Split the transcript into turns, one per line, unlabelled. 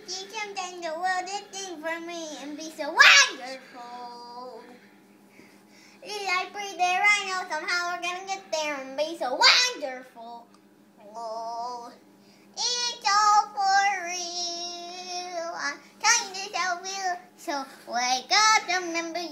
see something the world is doing for me and be so wonderful. I breathe there, I know somehow we're gonna get there and be so wonderful. Oh, it's all for real. I'm telling you it's so real. So wake up, remember